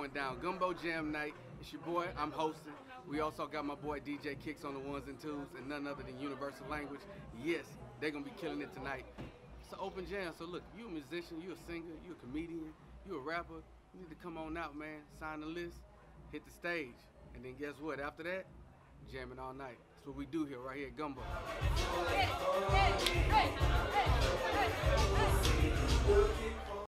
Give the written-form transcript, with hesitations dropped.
going down. Gumbo Jam Night. It's your boy, I'm hosting. We also got my boy DJ Kicks on the ones and twos, and none other than Universal Language. Yes, they're gonna be killing it tonight. It's an open jam, so look, you a musician, you a singer, you a comedian, you a rapper, you need to come on out, man. Sign the list, hit the stage, and then guess what? After that, jamming all night. That's what we do here, right here at Gumbo. Hey, hey, hey, hey, hey, hey.